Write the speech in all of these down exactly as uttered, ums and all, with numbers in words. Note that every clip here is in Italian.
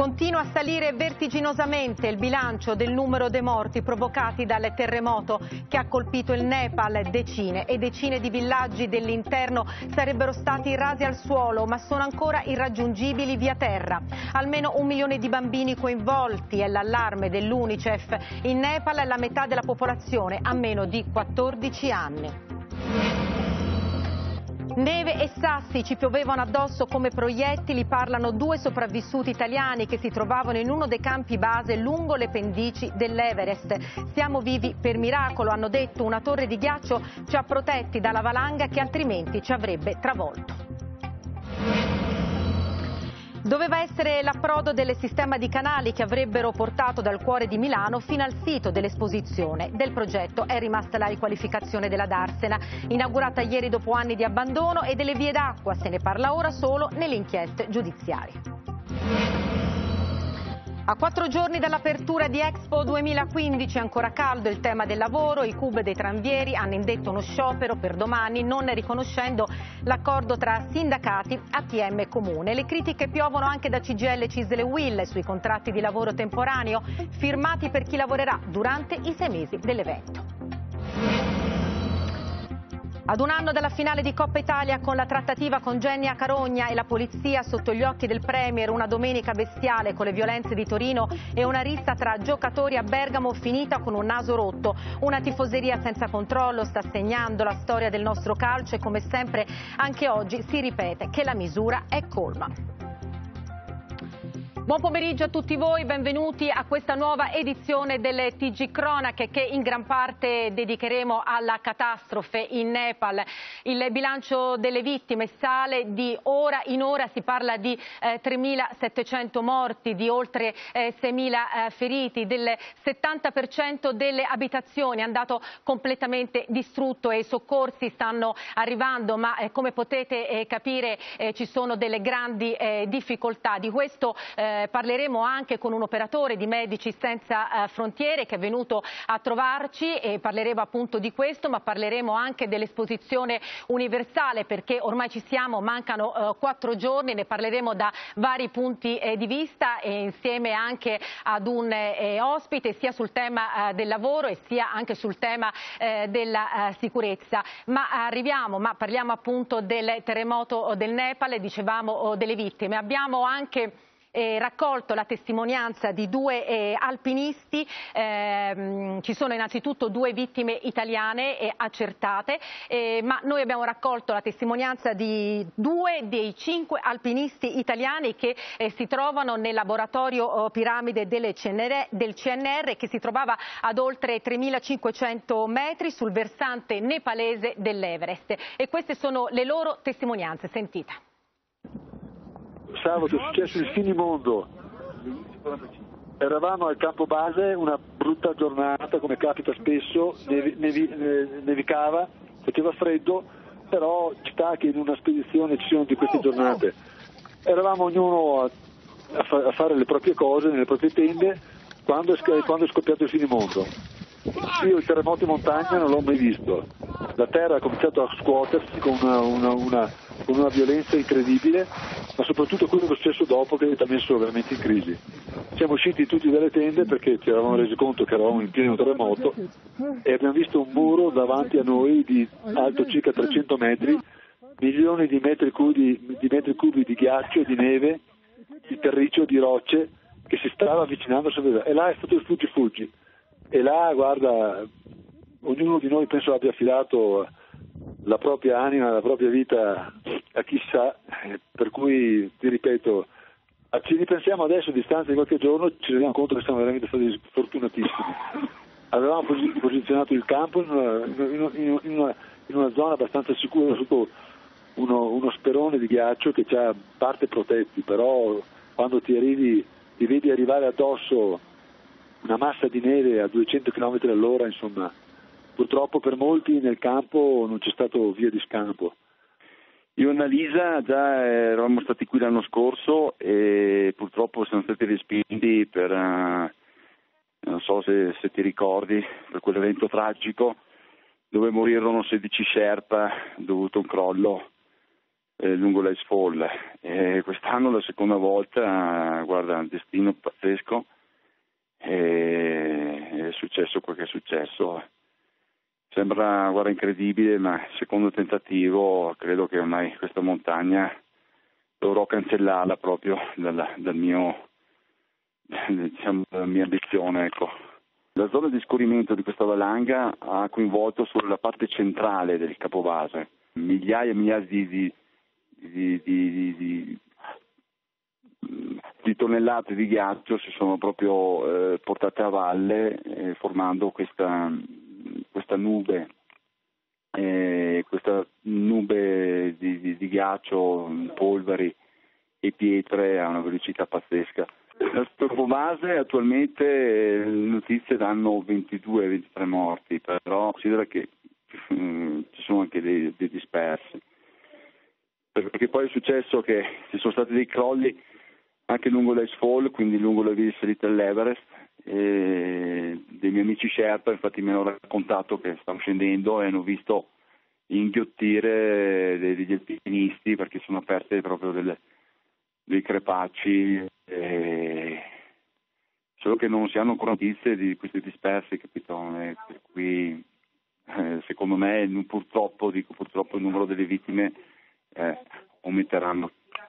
Continua a salire vertiginosamente il bilancio del numero dei morti provocati dal terremoto che ha colpito il Nepal. Decine e decine di villaggi dell'interno sarebbero stati rasi al suolo, ma sono ancora irraggiungibili via terra. Almeno un milione di bambini coinvolti, è l'allarme dell'UNICEF. In Nepal la metà della popolazione ha meno di quattordici anni. Neve e sassi ci piovevano addosso come proiettili, parlano due sopravvissuti italiani che si trovavano in uno dei campi base lungo le pendici dell'Everest. Siamo vivi per miracolo, hanno detto, una torre di ghiaccio ci ha protetti dalla valanga che altrimenti ci avrebbe travolto. Doveva essere l'approdo del sistema di canali che avrebbero portato dal cuore di Milano fino al sito dell'esposizione. Del progetto è rimasta la riqualificazione della Darsena, inaugurata ieri dopo anni di abbandono, e delle vie d'acqua se ne parla ora solo nelle inchieste giudiziarie. A quattro giorni dall'apertura di Expo duemilaquindici è ancora caldo il tema del lavoro. I C U B dei tranvieri hanno indetto uno sciopero per domani, non riconoscendo l'accordo tra sindacati, A T M e Comune. Le critiche piovono anche da C G I L, CISL e UIL sui contratti di lavoro temporaneo firmati per chi lavorerà durante i sei mesi dell'evento. Ad un anno dalla finale di Coppa Italia, con la trattativa con Genia Carogna e la polizia sotto gli occhi del Premier, una domenica bestiale con le violenze di Torino e una rissa tra giocatori a Bergamo finita con un naso rotto. Una tifoseria senza controllo sta segnando la storia del nostro calcio e come sempre anche oggi si ripete che la misura è colma. Buon pomeriggio a tutti voi, benvenuti a questa nuova edizione delle T G Cronache che in gran parte dedicheremo alla catastrofe in Nepal. Il bilancio delle vittime sale di ora in ora, si parla di eh, tremilasettecento morti, di oltre eh, seimila eh, feriti, del settanta per cento delle abitazioni è andato completamente distrutto e i soccorsi stanno arrivando, ma eh, come potete eh, capire eh, ci sono delle grandi eh, difficoltà. Di questo eh, parleremo anche con un operatore di Medici Senza eh, Frontiere che è venuto a trovarci e parleremo appunto di questo, ma parleremo anche dell'esposizione universale, perché ormai ci siamo, mancano eh, quattro giorni, ne parleremo da vari punti eh, di vista e insieme anche ad un eh, ospite sia sul tema eh, del lavoro e sia anche sul tema eh, della eh, sicurezza. Ma arriviamo, ma parliamo appunto del terremoto del Nepal, dicevamo oh, delle vittime. Abbiamo anche Eh, raccolto la testimonianza di due eh, alpinisti, eh, ci sono innanzitutto due vittime italiane eh, accertate, eh, ma noi abbiamo raccolto la testimonianza di due dei cinque alpinisti italiani che eh, si trovano nel laboratorio oh, Piramide del C N R, del C N R che si trovava ad oltre tremilacinquecento metri sul versante nepalese dell'Everest, e queste sono le loro testimonianze, sentite. Sabato è successo il finimondo, eravamo al campo base, una brutta giornata come capita spesso, nevi, nevi, nevicava, faceva freddo, però ci sta che in una spedizione ci sono di queste giornate. Eravamo ognuno a, a, fa, a fare le proprie cose nelle proprie tende quando è, quando è scoppiato il finimondo. Io il terremoto in montagna non l'ho mai visto, la terra ha cominciato a scuotersi con una, una, una, con una violenza incredibile, ma soprattutto quello che è successo dopo che ci ha messo veramente in crisi. Siamo usciti tutti dalle tende perché ci eravamo resi conto che eravamo in pieno terremoto e abbiamo visto un muro davanti a noi di alto circa trecento metri, milioni di metri cubi di, metri cubi di ghiaccio e di neve, di terriccio, di rocce che si stava avvicinando e là è stato il fuggi fuggi. E là, guarda, ognuno di noi penso abbia affidato la propria anima, la propria vita a chissà, per cui ti ripeto, ci ripensiamo adesso a distanza di qualche giorno, ci rendiamo conto che siamo veramente stati fortunatissimi. Avevamo posizionato il campo in una, in una, in una zona abbastanza sicura sotto uno, uno sperone di ghiaccio che ha parte protetti, però quando ti arrivi, ti vedi arrivare addosso una massa di neve a duecento chilometri all'ora, insomma, purtroppo per molti nel campo non c'è stato via di scampo. Io e Annalisa già eravamo stati qui l'anno scorso e purtroppo siamo stati respinti per, uh, non so se, se ti ricordi, per quell'evento tragico dove morirono sedici Sherpa dovuto a un crollo eh, lungo l'Ice Fall. E quest'anno la seconda volta, guarda, un destino pazzesco, e è successo quel che è successo. Sembra, guarda, incredibile, ma secondo tentativo credo che ormai questa montagna dovrò cancellarla proprio dal, dal mio, diciamo, dalla mia ambizione, ecco. La zona di scorrimento di questa valanga ha coinvolto solo la parte centrale del capobase. Migliaia e migliaia di, di, di, di, di, di tonnellate di ghiaccio si sono proprio eh, portate a valle, eh, formando questa, questa nube, eh, questa nube di, di, di ghiaccio, polveri e pietre a una velocità pazzesca. La capobase attualmente le notizie danno ventidue ventitré morti, però considera che um, ci sono anche dei, dei dispersi, perché poi è successo che ci sono stati dei crolli anche lungo l'Ice Fall, quindi lungo le vie di salita dell'Everest, e dei miei amici Sherpa infatti mi hanno raccontato che stanno scendendo e hanno visto inghiottire degli alpinisti perché sono aperte proprio delle, dei crepacci. Eh, solo che non si hanno ancora notizie di questi dispersi, capito? Eh, per cui eh, secondo me purtroppo, dico purtroppo, il numero delle vittime eh, aumenteranno.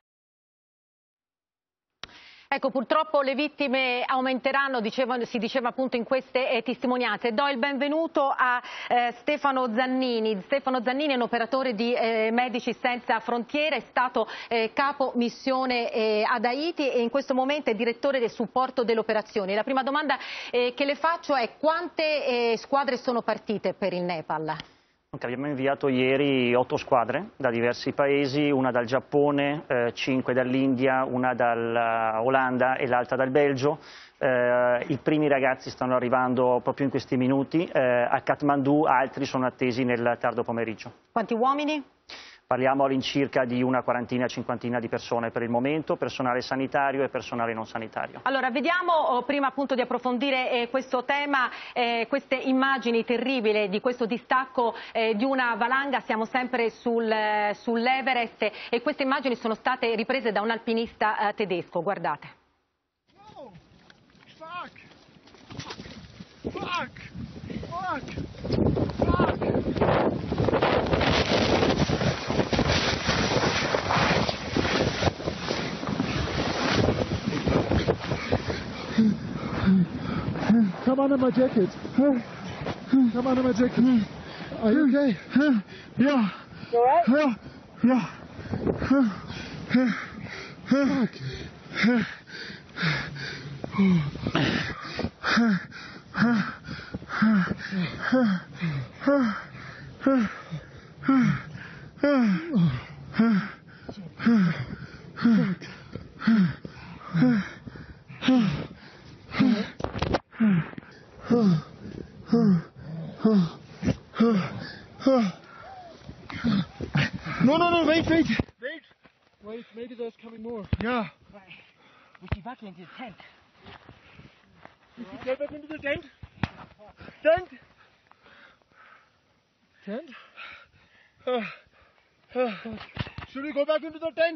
Ecco, purtroppo le vittime aumenteranno, diceva, si diceva appunto in queste eh, testimonianze. Do il benvenuto a eh, Stefano Zannini. Stefano Zannini è un operatore di eh, Medici Senza Frontiere, è stato eh, capo missione eh, ad Haiti e in questo momento è direttore del supporto delle operazioni. La prima domanda eh, che le faccio è: quante eh, squadre sono partite per il Nepal? Abbiamo inviato ieri otto squadre da diversi paesi, una dal Giappone, eh, cinque dall'India, una dall'Olanda e l'altra dal Belgio. Eh, I primi ragazzi stanno arrivando proprio in questi minuti eh, a Kathmandu, altri sono attesi nel tardo pomeriggio. Quanti uomini? Parliamo all'incirca di una quarantina, cinquantina di persone per il momento, personale sanitario e personale non sanitario. Allora, vediamo, oh, prima appunto di approfondire eh, questo tema, eh, queste immagini terribili di questo distacco eh, di una valanga. Siamo sempre sul, eh, sull'Everest e queste immagini sono state riprese da un alpinista eh, tedesco. Guardate. Oh, fuck. Fuck. Fuck. Fuck. Come under my jacket. Come under my jacket. Are you okay? Yeah. You alright? Yeah. Fuck. No, no, no, wait, wait. Wait. Wait, maybe there's coming more. Yeah. Right. We get back into the tent. You should get back into the tent. Tent. Tent? Uh, uh, should we go back into the tent?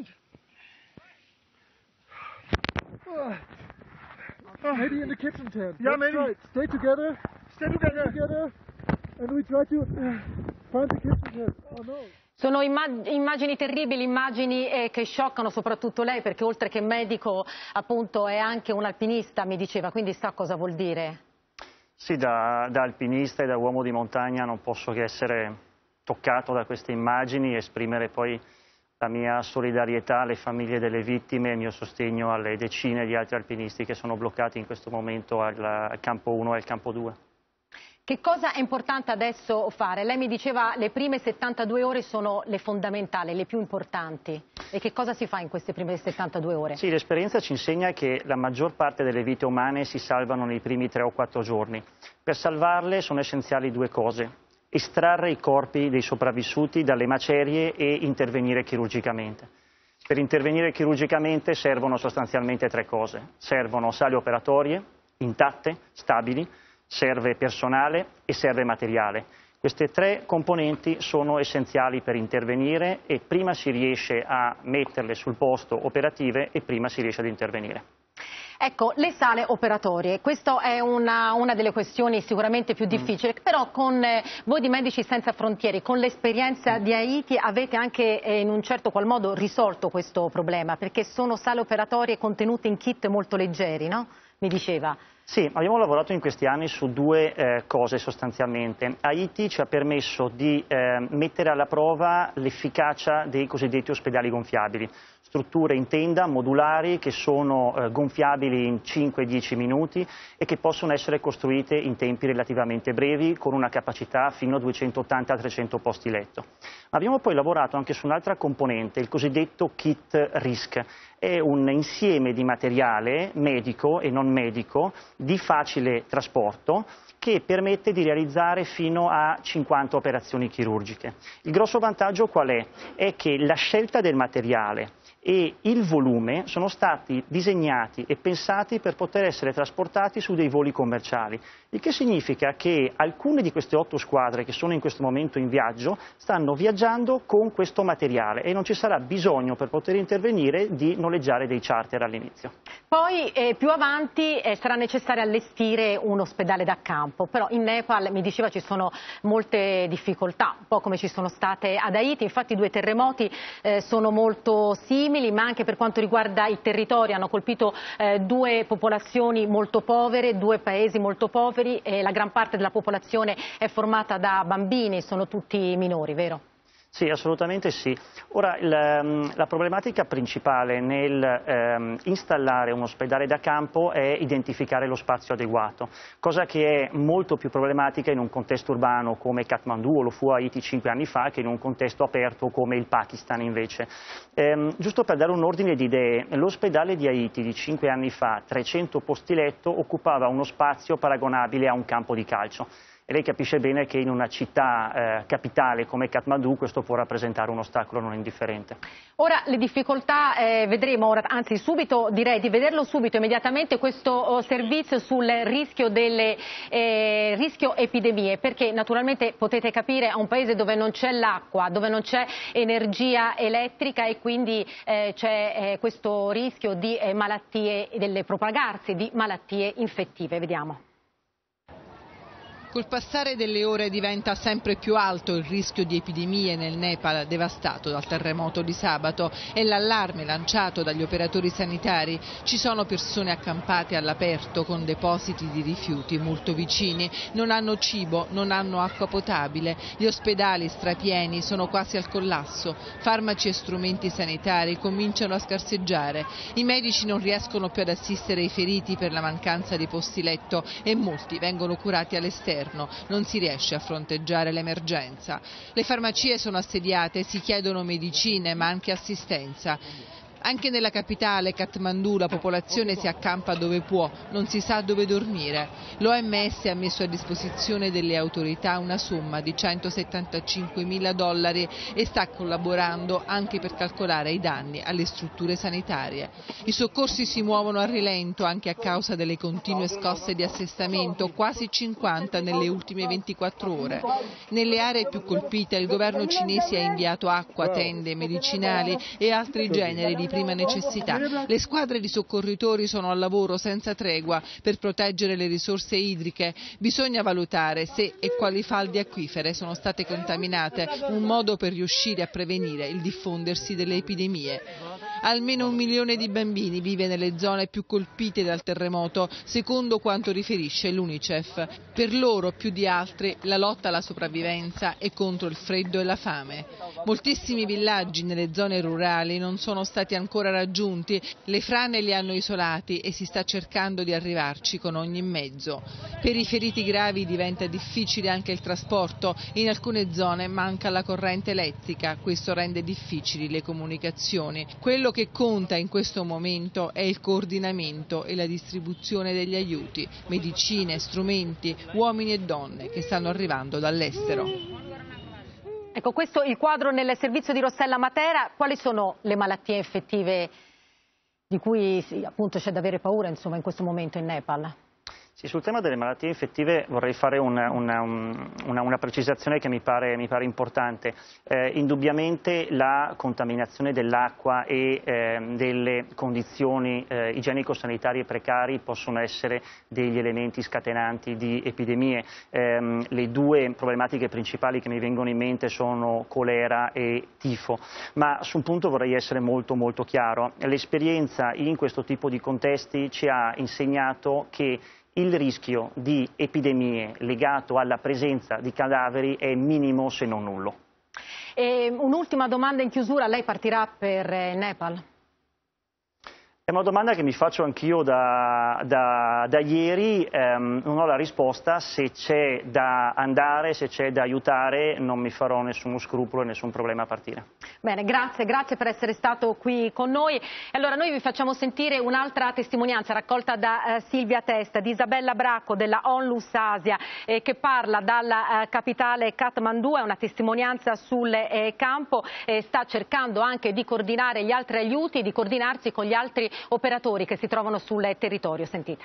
Uh, uh, maybe in the kitchen tent. Yeah, Let's maybe. Try it. Stay together. Stay together. Stay together. And we try to uh, find the kitchen tent. Oh no. Sono immagini terribili, immagini eh, che scioccano soprattutto lei, perché oltre che medico appunto è anche un alpinista, mi diceva, quindi sa cosa vuol dire? Sì, da, da alpinista e da uomo di montagna non posso che essere toccato da queste immagini e esprimere poi la mia solidarietà alle famiglie delle vittime e il mio sostegno alle decine di altri alpinisti che sono bloccati in questo momento al, al campo uno e al campo due. Che cosa è importante adesso fare? Lei mi diceva le prime settantadue ore sono le fondamentali, le più importanti. E che cosa si fa in queste prime settantadue ore? Sì, l'esperienza ci insegna che la maggior parte delle vite umane si salvano nei primi tre o quattro giorni. Per salvarle sono essenziali due cose: estrarre i corpi dei sopravvissuti dalle macerie e intervenire chirurgicamente. Per intervenire chirurgicamente servono sostanzialmente tre cose. Servono sale operatorie, intatte, stabili, serve personale e serve materiale. Queste tre componenti sono essenziali per intervenire e prima si riesce a metterle sul posto operative e prima si riesce ad intervenire. Ecco, le sale operatorie, questa è una, una delle questioni sicuramente più difficili, mm. però con eh, voi di Medici Senza Frontiere, con l'esperienza mm. di Haiti, avete anche eh, in un certo qual modo risolto questo problema, perché sono sale operatorie contenute in kit molto leggeri, no? Mi diceva. Sì, abbiamo lavorato in questi anni su due eh, cose sostanzialmente. Haiti ci ha permesso di eh, mettere alla prova l'efficacia dei cosiddetti ospedali gonfiabili, strutture in tenda modulari che sono eh, gonfiabili in cinque dieci minuti e che possono essere costruite in tempi relativamente brevi con una capacità fino a duecentottanta trecento posti letto. Abbiamo poi lavorato anche su un'altra componente, il cosiddetto kit RISC. È un insieme di materiale medico e non medico di facile trasporto che permette di realizzare fino a cinquanta operazioni chirurgiche. Il grosso vantaggio qual è? È che la scelta del materiale e il volume sono stati disegnati e pensati per poter essere trasportati su dei voli commerciali, il che significa che alcune di queste otto squadre che sono in questo momento in viaggio stanno viaggiando con questo materiale e non ci sarà bisogno per poter intervenire di noleggiare dei charter all'inizio. Poi eh, più avanti eh, sarà necessario allestire un ospedale da campo, però in Nepal mi diceva ci sono molte difficoltà, un po' come ci sono state ad Haiti, infatti i due terremoti eh, sono molto simili, ma anche per quanto riguarda il territorio hanno colpito eh, due popolazioni molto povere, due paesi molto poveri e la gran parte della popolazione è formata da bambini, sono tutti minori, vero? Sì, assolutamente sì. Ora, il, la problematica principale nel ehm, installare un ospedale da campo è identificare lo spazio adeguato, cosa che è molto più problematica in un contesto urbano come Kathmandu o lo fu Haiti cinque anni fa che in un contesto aperto come il Pakistan invece. Ehm, giusto per dare un ordine di idee, l'ospedale di Haiti di cinque anni fa, trecento posti letto, occupava uno spazio paragonabile a un campo di calcio. E lei capisce bene che in una città eh, capitale come Kathmandu questo può rappresentare un ostacolo non indifferente. Ora le difficoltà eh, vedremo, ora, anzi subito direi di vederlo subito immediatamente questo oh, servizio sul rischio delle eh, rischio epidemie, perché naturalmente potete capire è un paese dove non c'è l'acqua, dove non c'è energia elettrica e quindi eh, c'è eh, questo rischio di eh, malattie, delle propagarsi di malattie infettive. Vediamo. Col passare delle ore diventa sempre più alto il rischio di epidemie nel Nepal devastato dal terremoto di sabato e l'allarme lanciato dagli operatori sanitari. Ci sono persone accampate all'aperto con depositi di rifiuti molto vicini, non hanno cibo, non hanno acqua potabile, gli ospedali strapieni sono quasi al collasso, farmaci e strumenti sanitari cominciano a scarseggiare, i medici non riescono più ad assistere i feriti per la mancanza di posti letto e molti vengono curati all'esterno. Non si riesce a fronteggiare l'emergenza. Le farmacie sono assediate, si chiedono medicine ma anche assistenza. Anche nella capitale, Kathmandu, la popolazione si accampa dove può, non si sa dove dormire. L'O M S ha messo a disposizione delle autorità una somma di centosettantacinquemila dollari e sta collaborando anche per calcolare i danni alle strutture sanitarie. I soccorsi si muovono a rilento anche a causa delle continue scosse di assestamento, quasi cinquanta nelle ultime ventiquattro ore. Nelle aree più colpite il governo cinese ha inviato acqua, tende, medicinali e altri generi di prima necessità. Le squadre di soccorritori sono al lavoro senza tregua per proteggere le risorse idriche. Bisogna valutare se e quali falde acquifere sono state contaminate, un modo per riuscire a prevenire il diffondersi delle epidemie. Almeno un milione di bambini vive nelle zone più colpite dal terremoto, secondo quanto riferisce l'Unicef. Per loro, più di altri, la lotta alla sopravvivenza è contro il freddo e la fame. Moltissimi villaggi nelle zone rurali non sono stati ancora raggiunti, le frane li hanno isolati e si sta cercando di arrivarci con ogni mezzo. Per i feriti gravi diventa difficile anche il trasporto, in alcune zone manca la corrente elettrica, questo rende difficili le comunicazioni. Quello che conta in questo momento è il coordinamento e la distribuzione degli aiuti, medicine, strumenti, uomini e donne che stanno arrivando dall'estero. Ecco, questo è il quadro nel servizio di Rossella Matera. Quali sono le malattie infettive di cui sì, appunto c'è da avere paura insomma, in questo momento in Nepal? Sì, sul tema delle malattie infettive vorrei fare una, una, una, una precisazione che mi pare, mi pare importante. Eh, indubbiamente la contaminazione dell'acqua e eh, delle condizioni eh, igienico-sanitarie precari possono essere degli elementi scatenanti di epidemie. Eh, le due problematiche principali che mi vengono in mente sono colera e tifo, ma su un punto vorrei essere molto molto chiaro. L'esperienza in questo tipo di contesti ci ha insegnato che il rischio di epidemie legato alla presenza di cadaveri è minimo se non nullo. Un'ultima domanda in chiusura, lei partirà per Nepal? È una domanda che mi faccio anch'io da, da, da ieri, ehm, non ho la risposta. Se c'è da andare, se c'è da aiutare, non mi farò nessuno scrupolo e nessun problema a partire. Bene, grazie, grazie per essere stato qui con noi. Allora noi vi facciamo sentire un'altra testimonianza raccolta da eh, Silvia Testa, di Isabella Bracco della Onlus Asia, eh, che parla dalla eh, capitale Kathmandu. È una testimonianza sul eh, campo, eh, sta cercando anche di coordinare gli altri aiuti, di coordinarsi con gli altri operatori che si trovano sul territorio. Sentite.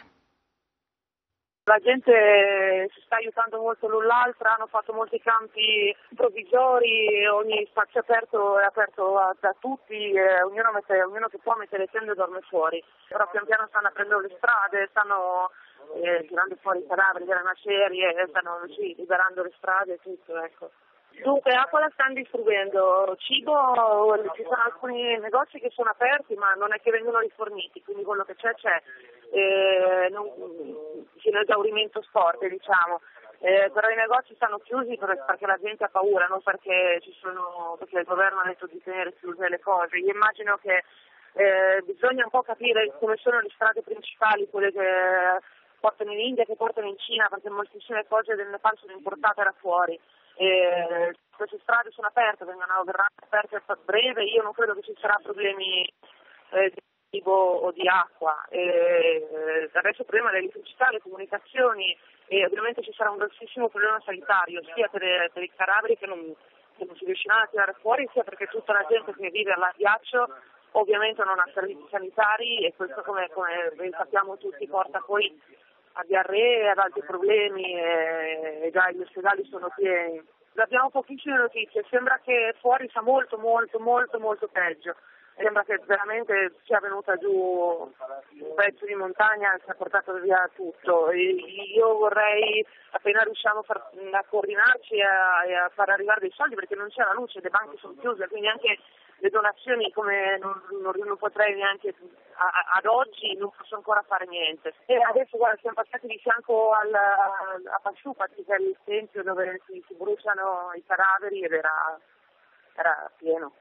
La gente si sta aiutando molto l'un l'altra, hanno fatto molti campi provvisori, ogni spazio aperto è aperto a, da tutti, eh, ognuno, mette, ognuno che può mette le tende dorme fuori. Però pian piano stanno aprendo le strade, stanno eh, tirando fuori i cadaveri delle macerie, stanno sì, liberando le strade e tutto, ecco. Dunque, acqua la stanno distribuendo, cibo, ci sono alcuni negozi che sono aperti ma non è che vengono riforniti, quindi quello che c'è c'è, eh, non, c'è un esaurimento forte diciamo, eh, però i negozi stanno chiusi perché la gente ha paura, non perché, ci sono, perché il governo ha detto di tenere chiuse le cose. Io immagino che eh, bisogna un po' capire come sono le strade principali, quelle che portano in India, che portano in Cina, perché moltissime cose del Nepal sono importate da fuori. Eh, queste strade sono aperte, vengono, verranno aperte a breve, io non credo che ci saranno problemi eh, di cibo o di acqua. Eh, adesso il problema dell'elettricità, le comunicazioni e ovviamente ci sarà un grossissimo problema sanitario sia per, per i cadaveri che non, che non si riusciranno a tirare fuori, sia perché tutta la gente che vive al ghiaccio ovviamente non ha servizi sanitari e questo come, come sappiamo tutti porta poi a diarrea e ad altri problemi e, e già gli ospedali sono pieni. Abbiamo pochissime notizie, sembra che fuori sia molto molto molto molto peggio, sembra che veramente sia venuta giù un pezzo di montagna e si è portato via tutto. E io vorrei, appena riusciamo a, far, a coordinarci e a, e a far arrivare dei soldi, perché non c'è la luce, le banche sono chiuse, quindi anche le donazioni come non, non, non potrei neanche a, ad oggi non posso ancora fare niente. E adesso guarda, siamo passati di fianco al, a Pashupati, che è il tempio dove si, si bruciano i cadaveri ed era, era pieno.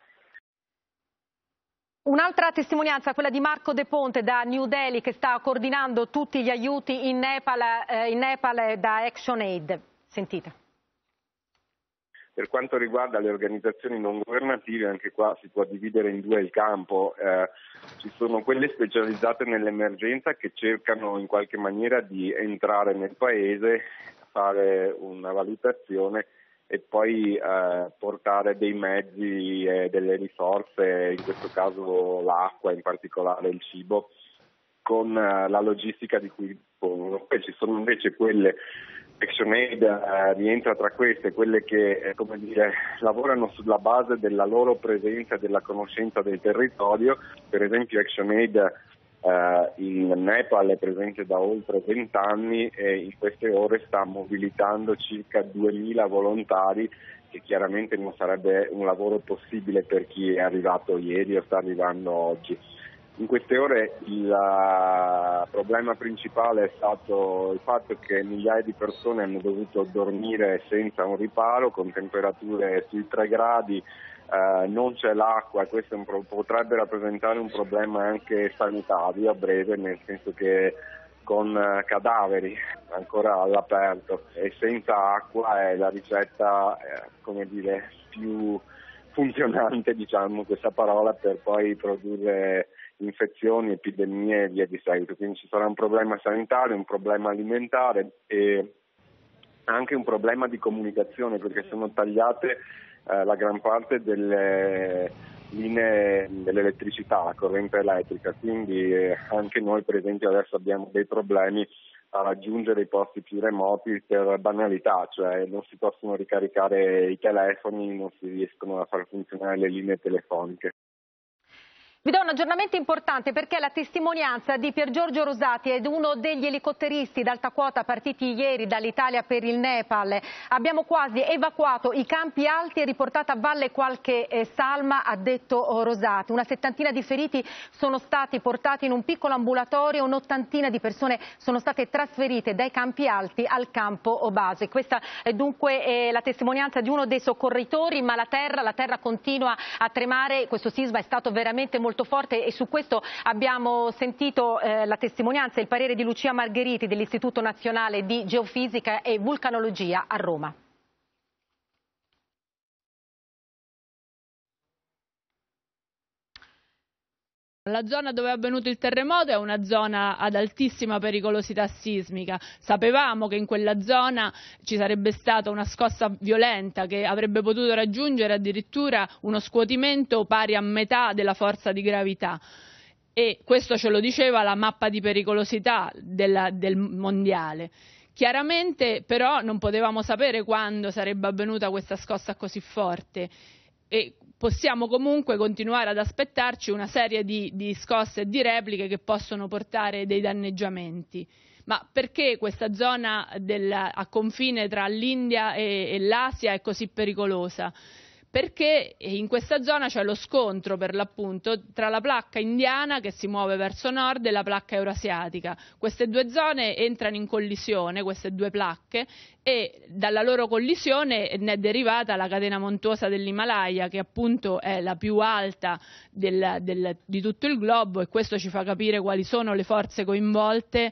Un'altra testimonianza, quella di Marco De Ponte da New Delhi, che sta coordinando tutti gli aiuti in Nepal, eh, in Nepal da ActionAid. Sentite. Per quanto riguarda le organizzazioni non governative, anche qua si può dividere in due il campo. Eh, ci sono quelle specializzate nell'emergenza che cercano in qualche maniera di entrare nel paese, fare una valutazione e poi eh, portare dei mezzi e delle risorse, in questo caso l'acqua, in particolare il cibo, con eh, la logistica di cui dispongono. Poi ci sono invece quelle, ActionAid eh, rientra tra queste, quelle che eh, come dire, lavorano sulla base della loro presenza e della conoscenza del territorio. Per esempio ActionAid Uh, in Nepal è presente da oltre vent'anni e in queste ore sta mobilitando circa duemila volontari, che chiaramente non sarebbe un lavoro possibile per chi è arrivato ieri o sta arrivando oggi. In queste ore il uh, problema principale è stato il fatto che migliaia di persone hanno dovuto dormire senza un riparo, con temperature sui tre gradi. Uh, non c'è l'acqua e questo un pro- potrebbe rappresentare un problema anche sanitario a breve, nel senso che con uh, cadaveri ancora all'aperto e senza acqua è la ricetta eh, come dire, più funzionante, diciamo questa parola, per poi produrre infezioni, epidemie e via di seguito. Quindi ci sarà un problema sanitario, un problema alimentare e anche un problema di comunicazione, perché sono tagliate Eh, la gran parte delle linee dell'elettricità, la corrente elettrica, quindi eh, anche noi per esempio adesso abbiamo dei problemi a raggiungere i posti più remoti per banalità, cioè non si possono ricaricare i telefoni, non si riescono a far funzionare le linee telefoniche. Vi do un aggiornamento importante perché la testimonianza di Piergiorgio Rosati è uno degli elicotteristi d'alta quota partiti ieri dall'Italia per il Nepal. Abbiamo quasi evacuato i campi alti e riportato a valle qualche eh, salma, ha detto Rosati. Una settantina di feriti sono stati portati in un piccolo ambulatorio, un'ottantina di persone sono state trasferite dai campi alti al campo base. Questa è dunque eh, la testimonianza di uno dei soccorritori, ma la terra, la terra continua a tremare. Questo sisma è stato veramente molto molto forte e su questo abbiamo sentito eh, la testimonianza e il parere di Lucia Margheriti dell'Istituto Nazionale di Geofisica e Vulcanologia a Roma. La zona dove è avvenuto il terremoto è una zona ad altissima pericolosità sismica. Sapevamo che in quella zona ci sarebbe stata una scossa violenta che avrebbe potuto raggiungere addirittura uno scuotimento pari a metà della forza di gravità. E questo ce lo diceva la mappa di pericolosità della, del mondiale. Chiaramente però non potevamo sapere quando sarebbe avvenuta questa scossa così forte. E possiamo comunque continuare ad aspettarci una serie di, di scosse e di repliche che possono portare dei danneggiamenti. Ma perché questa zona del, a confine tra l'India e, e l'Asia è così pericolosa? Perché in questa zona c'è lo scontro per l'appunto tra la placca indiana che si muove verso nord e la placca eurasiatica. Queste due zone entrano in collisione, queste due placche, e dalla loro collisione ne è derivata la catena montuosa dell'Himalaya, che appunto è la più alta del, del, di tutto il globo, e questo ci fa capire quali sono le forze coinvolte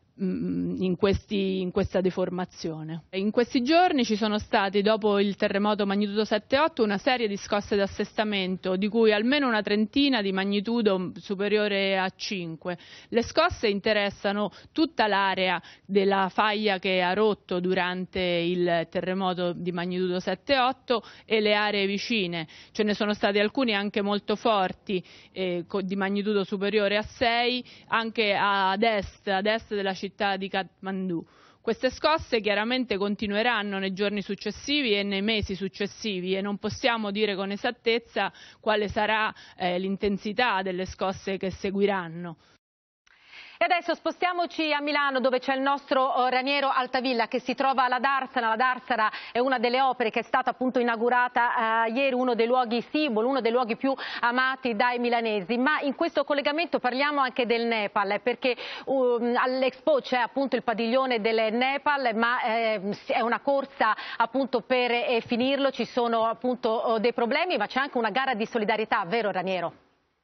In, questi, in questa deformazione. In questi giorni ci sono stati, dopo il terremoto magnitudo sette otto, una serie di scosse d'assestamento, di cui almeno una trentina di magnitudo superiore a cinque. Le scosse interessano tutta l'area della faglia che ha rotto durante il terremoto di magnitudo sette otto e le aree vicine. Ce ne sono stati alcuni anche molto forti, eh, di magnitudo superiore a sei, anche ad est, ad est della città di Kathmandu. Queste scosse chiaramente continueranno nei giorni successivi e nei mesi successivi e non possiamo dire con esattezza quale sarà eh, l'intensità delle scosse che seguiranno. E adesso spostiamoci a Milano, dove c'è il nostro Raniero Altavilla che si trova alla Darsena. La Darsena è una delle opere che è stata appunto inaugurata eh, ieri, uno dei luoghi simbolo, uno dei luoghi più amati dai milanesi. Ma in questo collegamento parliamo anche del Nepal, perché um, all'Expo c'è appunto il padiglione del Nepal, ma eh, è una corsa appunto per eh, finirlo, ci sono appunto dei problemi, ma c'è anche una gara di solidarietà, vero Raniero?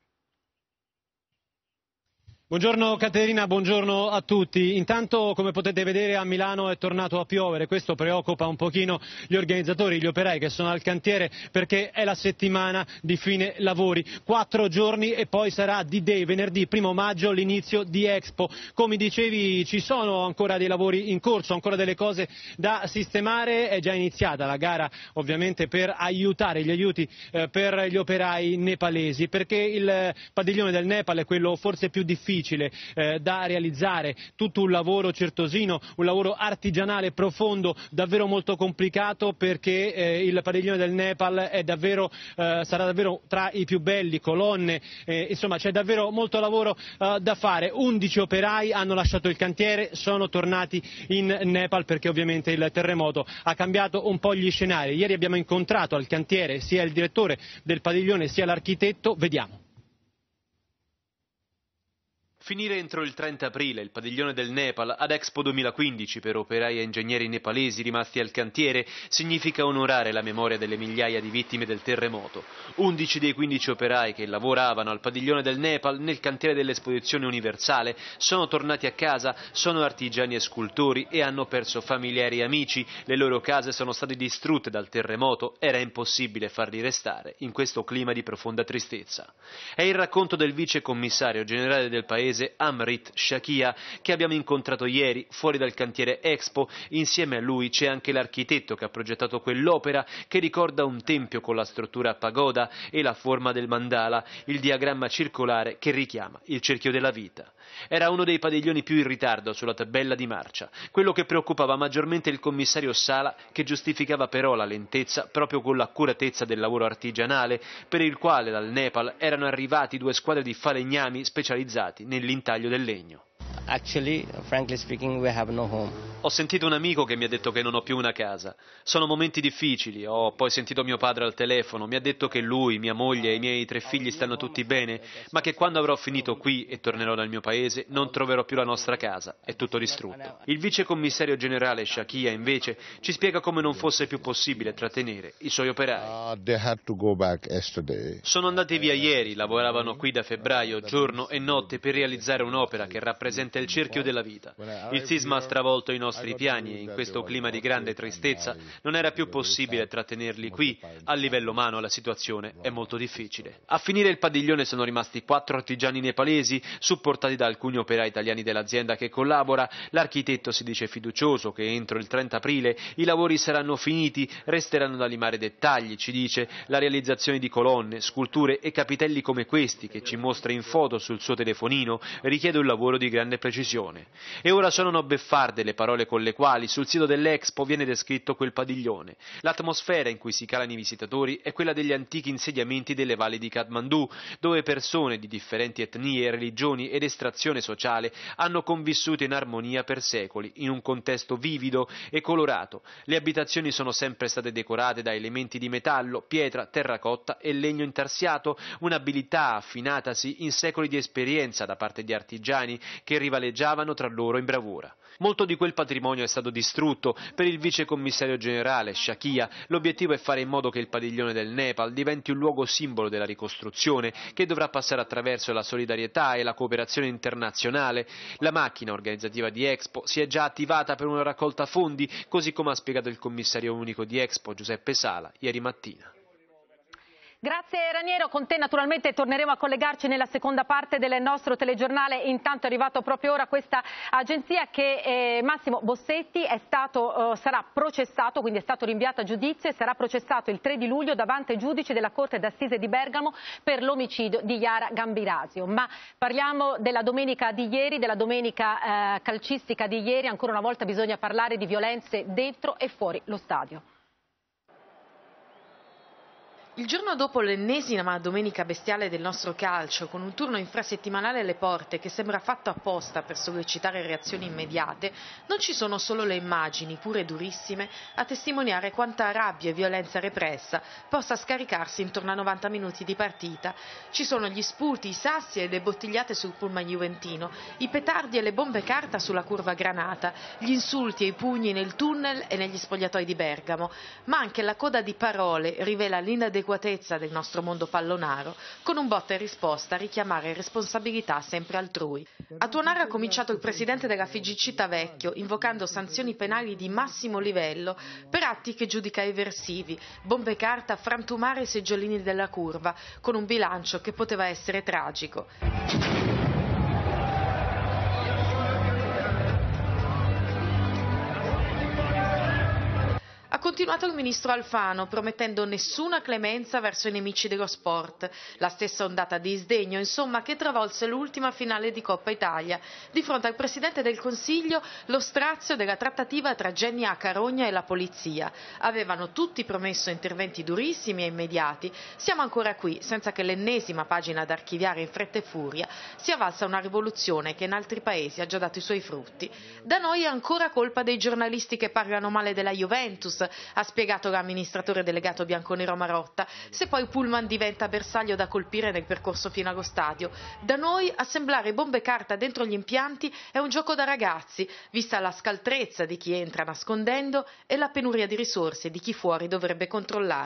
Buongiorno Caterina, buongiorno a tutti. Intanto, come potete vedere, a Milano è tornato a piovere. Questo preoccupa un pochino gli organizzatori, gli operai che sono al cantiere, perché è la settimana di fine lavori. Quattro giorni e poi sarà D-Day, venerdì primo maggio, l'inizio di Expo. Come dicevi, ci sono ancora dei lavori in corso, ancora delle cose da sistemare. È già iniziata la gara, ovviamente, per aiutare gli aiuti eh, per gli operai nepalesi, perché il padiglione del Nepal è quello forse più difficile Eh, da realizzare, tutto un lavoro certosino, un lavoro artigianale profondo, davvero molto complicato, perché eh, il padiglione del Nepal è davvero, eh, sarà davvero tra i più belli, colonne, eh, insomma c'è davvero molto lavoro eh, da fare. undici operai hanno lasciato il cantiere, sono tornati in Nepal perché ovviamente il terremoto ha cambiato un po' gli scenari. Ieri abbiamo incontrato al cantiere sia il direttore del padiglione sia l'architetto, vediamo. Finire entro il trenta aprile il padiglione del Nepal ad Expo duemilaquindici per operai e ingegneri nepalesi rimasti al cantiere significa onorare la memoria delle migliaia di vittime del terremoto. undici dei quindici operai che lavoravano al padiglione del Nepal nel cantiere dell'Esposizione Universale sono tornati a casa, sono artigiani e scultori e hanno perso familiari e amici. Le loro case sono state distrutte dal terremoto, era impossibile farli restare in questo clima di profonda tristezza. È il racconto del vice commissario generale del paese nepalese Amrit Shakia, che abbiamo incontrato ieri fuori dal cantiere Expo. Insieme a lui c'è anche l'architetto che ha progettato quell'opera che ricorda un tempio con la struttura a pagoda e la forma del mandala, il diagramma circolare che richiama il cerchio della vita. Era uno dei padiglioni più in ritardo sulla tabella di marcia, quello che preoccupava maggiormente il commissario Sala, che giustificava però la lentezza proprio con l'accuratezza del lavoro artigianale, per il quale dal Nepal erano arrivati due squadre di falegnami specializzati nell'intaglio del legno. Actually, frankly speaking, we have no home. Ho sentito un amico che mi ha detto che non ho più una casa. Sono momenti difficili. Ho poi sentito mio padre al telefono. Mi ha detto che lui, mia moglie e i miei tre figli stanno tutti bene, ma che quando avrò finito qui e tornerò nel mio paese non troverò più la nostra casa. È tutto distrutto. Il vicecommissario generale Shakia, invece, ci spiega come non fosse più possibile trattenere i suoi operai. Uh, they had to go back yesterday. Sono andati via ieri. Lavoravano qui da febbraio, giorno e notte, per realizzare un'opera che rappresenta il cerchio della vita. Il sisma ha stravolto i nostri piani e in questo clima di grande tristezza non era più possibile trattenerli qui. A livello umano la situazione è molto difficile. A finire il padiglione sono rimasti quattro artigiani nepalesi, supportati da alcuni operai italiani dell'azienda che collabora. L'architetto si dice fiducioso che entro il trenta aprile i lavori saranno finiti, resteranno da limare dettagli, ci dice. La realizzazione di colonne, sculture e capitelli come questi, che ci mostra in foto sul suo telefonino, richiede un lavoro di grande precisione. E ora sono beffarde le parole con le quali sul sito dell'Expo viene descritto quel padiglione. L'atmosfera in cui si calano i visitatori è quella degli antichi insediamenti delle valli di Kathmandu, dove persone di differenti etnie, religioni ed estrazione sociale hanno convissuto in armonia per secoli, in un contesto vivido e colorato. Le abitazioni sono sempre state decorate da elementi di metallo, pietra, terracotta e legno intarsiato, un'abilità affinatasi in secoli di esperienza da parte di artigiani che rivaleggiavano tra loro in bravura. Molto di quel patrimonio è stato distrutto. Per il vicecommissario generale Shakia l'obiettivo è fare in modo che il padiglione del Nepal diventi un luogo simbolo della ricostruzione, che dovrà passare attraverso la solidarietà e la cooperazione internazionale. La macchina organizzativa di Expo si è già attivata per una raccolta fondi, così come ha spiegato il commissario unico di Expo Giuseppe Sala ieri mattina. Grazie Raniero, con te naturalmente torneremo a collegarci nella seconda parte del nostro telegiornale. Intanto è arrivato proprio ora questa agenzia che eh, Massimo Bossetti è stato, eh, sarà processato, quindi è stato rinviato a giudizio e sarà processato il tre di luglio davanti ai giudici della Corte d'Assise di Bergamo per l'omicidio di Yara Gambirasio. Ma parliamo della domenica di ieri, della domenica eh, calcistica di ieri. Ancora una volta bisogna parlare di violenze dentro e fuori lo stadio. Il giorno dopo l'ennesima domenica bestiale del nostro calcio, con un turno infrasettimanale alle porte che sembra fatto apposta per sollecitare reazioni immediate, non ci sono solo le immagini, pure durissime, a testimoniare quanta rabbia e violenza repressa possa scaricarsi intorno a novanta minuti di partita. Ci sono gli sputi, i sassi e le bottigliate sul pullman juventino, i petardi e le bombe carta sulla curva Granata, gli insulti e i pugni nel tunnel e negli spogliatoi di Bergamo, ma anche la coda di parole rivela l'inadeguatezza del nostro mondo pallonaro, con un botta e risposta a richiamare responsabilità sempre altrui. A tuonare ha cominciato il presidente della F I G C Tavecchio, invocando sanzioni penali di massimo livello per atti che giudica eversivi, bombe carta a frantumare i seggiolini della curva, con un bilancio che poteva essere tragico. Ha continuato il ministro Alfano, promettendo nessuna clemenza verso i nemici dello sport. La stessa ondata di sdegno, insomma, che travolse l'ultima finale di Coppa Italia. Di fronte al Presidente del Consiglio, lo strazio della trattativa tra Genny A. Carogna e la polizia. Avevano tutti promesso interventi durissimi e immediati. Siamo ancora qui, senza che l'ennesima pagina da archiviare in fretta e furia sia valsa una rivoluzione che in altri paesi ha già dato i suoi frutti. Da noi è ancora colpa dei giornalisti che parlano male della Juventus, ha spiegato l'amministratore delegato bianconero Marotta, se poi Pullman diventa bersaglio da colpire nel percorso fino allo stadio. Da noi assemblare bombe carta dentro gli impianti è un gioco da ragazzi, vista la scaltrezza di chi entra nascondendo e la penuria di risorse di chi fuori dovrebbe controllare.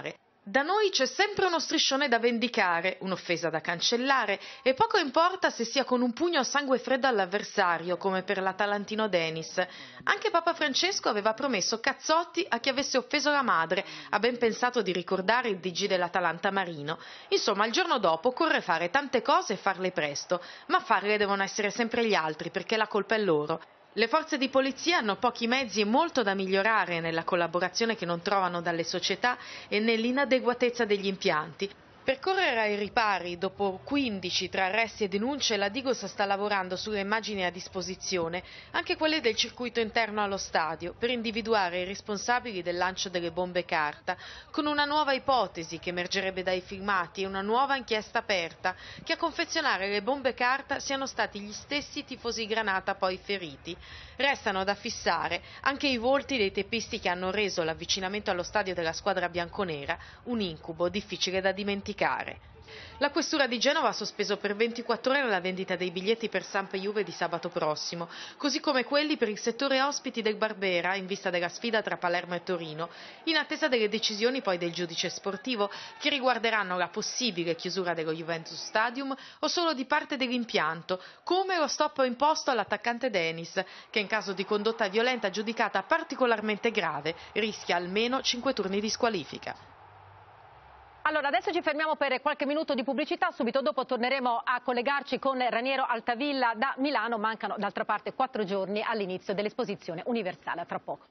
Da noi c'è sempre uno striscione da vendicare, un'offesa da cancellare e poco importa se sia con un pugno a sangue freddo all'avversario, come per l'Atalantino Denis. Anche Papa Francesco aveva promesso cazzotti a chi avesse offeso la madre, ha ben pensato di ricordare il D G dell'Atalanta Marino. Insomma, il giorno dopo occorre fare tante cose e farle presto, ma farle devono essere sempre gli altri, perché la colpa è loro. Le forze di polizia hanno pochi mezzi e molto da migliorare nella collaborazione che non trovano dalle società e nell'inadeguatezza degli impianti. Per correre ai ripari, dopo quindici tra arresti e denunce, la Digos sta lavorando sulle immagini a disposizione, anche quelle del circuito interno allo stadio, per individuare i responsabili del lancio delle bombe carta, con una nuova ipotesi che emergerebbe dai filmati e una nuova inchiesta aperta, che a confezionare le bombe carta siano stati gli stessi tifosi granata poi feriti. Restano da fissare anche i volti dei teppisti che hanno reso l'avvicinamento allo stadio della squadra bianconera un incubo difficile da dimenticare. La questura di Genova ha sospeso per ventiquattro ore la vendita dei biglietti per Samp Juve di sabato prossimo, così come quelli per il settore ospiti del Barbera in vista della sfida tra Palermo e Torino, in attesa delle decisioni poi del giudice sportivo che riguarderanno la possibile chiusura dello Juventus Stadium o solo di parte dell'impianto, come lo stop imposto all'attaccante Denis, che in caso di condotta violenta giudicata particolarmente grave rischia almeno cinque turni di squalifica. Allora, adesso ci fermiamo per qualche minuto di pubblicità, subito dopo torneremo a collegarci con Raniero Altavilla da Milano. Mancano d'altra parte quattro giorni all'inizio dell'esposizione universale, a tra poco.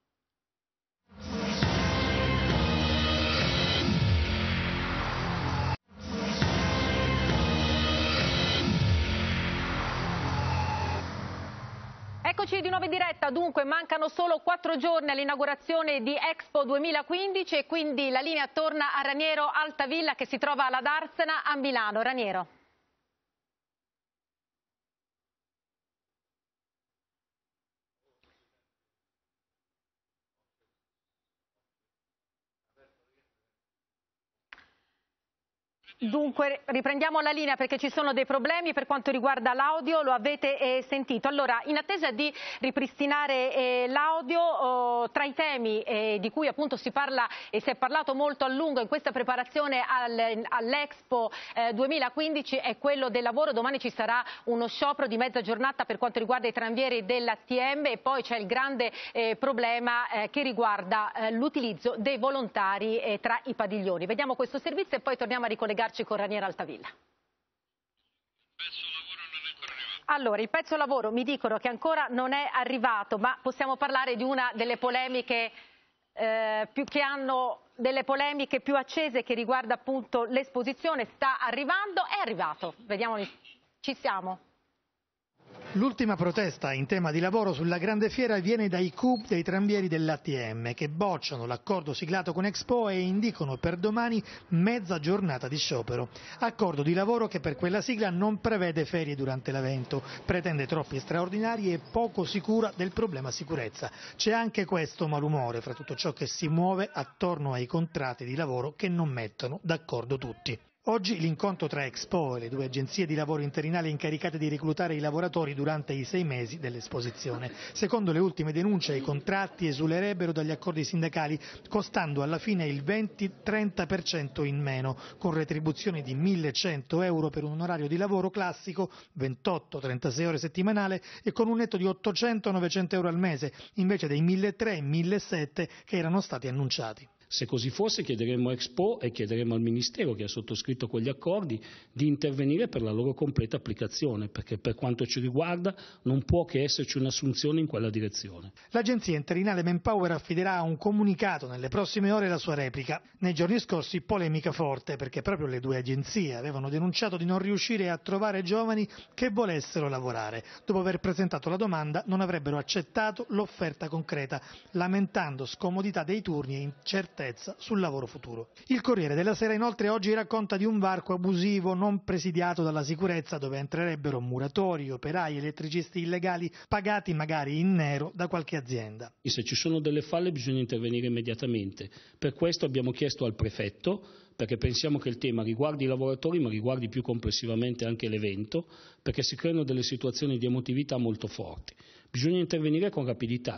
Eccoci di nuovo in diretta, dunque mancano solo quattro giorni all'inaugurazione di Expo duemilaquindici e quindi la linea torna a Raniero Altavilla che si trova alla Darsena a Milano. Raniero. Dunque riprendiamo la linea perché ci sono dei problemi per quanto riguarda l'audio, lo avete eh, sentito. Allora, in attesa di ripristinare eh, l'audio, oh, tra i temi eh, di cui appunto si parla e si è parlato molto a lungo in questa preparazione al, all'Expo eh, duemilaquindici è quello del lavoro. Domani ci sarà uno sciopero di mezza giornata per quanto riguarda i tranvieri dell'A T M e poi c'è il grande eh, problema eh, che riguarda eh, l'utilizzo dei volontari eh, tra i padiglioni. Vediamo questo servizio e poi torniamo a ricollegarci con Raniero Altavilla. Allora, il pezzo lavoro mi dicono che ancora non è arrivato, ma possiamo parlare di una delle polemiche eh, più che hanno delle polemiche più accese che riguarda appunto l'esposizione. Sta arrivando, è arrivato. Vediamo, ci siamo. L'ultima protesta in tema di lavoro sulla grande fiera viene dai C U P dei tranvieri dell'A T M che bocciano l'accordo siglato con Expo e indicano per domani mezza giornata di sciopero. Accordo di lavoro che per quella sigla non prevede ferie durante l'evento, pretende troppi straordinari e poco sicura del problema sicurezza. C'è anche questo malumore fra tutto ciò che si muove attorno ai contratti di lavoro che non mettono d'accordo tutti. Oggi l'incontro tra Expo e le due agenzie di lavoro interinali incaricate di reclutare i lavoratori durante i sei mesi dell'esposizione. Secondo le ultime denunce i contratti esulerebbero dagli accordi sindacali costando alla fine il venti trenta per cento in meno, con retribuzioni di millecento euro per un orario di lavoro classico, ventotto trentasei ore settimanale e con un netto di ottocento novecento euro al mese, invece dei milletrecento millesettecento che erano stati annunciati. Se così fosse chiederemo a Expo e chiederemo al Ministero che ha sottoscritto quegli accordi di intervenire per la loro completa applicazione, perché per quanto ci riguarda non può che esserci un'assunzione in quella direzione. L'agenzia interinale Manpower affiderà a un comunicato nelle prossime ore la sua replica. Nei giorni scorsi polemica forte perché proprio le due agenzie avevano denunciato di non riuscire a trovare giovani che volessero lavorare. Dopo aver presentato la domanda non avrebbero accettato l'offerta concreta, lamentando scomodità dei turni e incertezza sul lavoro futuro. Il Corriere della Sera inoltre oggi racconta di un varco abusivo non presidiato dalla sicurezza dove entrerebbero muratori, operai, elettricisti illegali pagati magari in nero da qualche azienda. Se ci sono delle falle bisogna intervenire immediatamente. Per questo abbiamo chiesto al prefetto, perché pensiamo che il tema riguardi i lavoratori ma riguardi più complessivamente anche l'evento, perché si creano delle situazioni di emotività molto forti. Bisogna intervenire con rapidità.